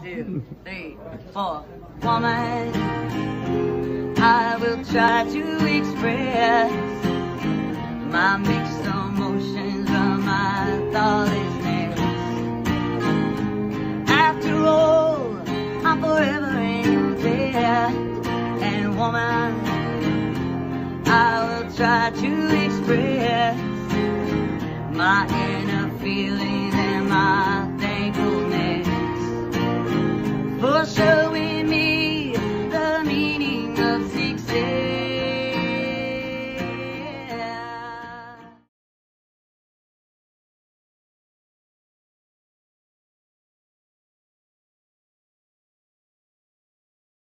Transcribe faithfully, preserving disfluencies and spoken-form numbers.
two, three, four. Woman, I will try to express my mixed emotions, but my thought is next. After all, I'm forever in debt. And woman, I will try to express my inner feelings and my thankfulness for sure.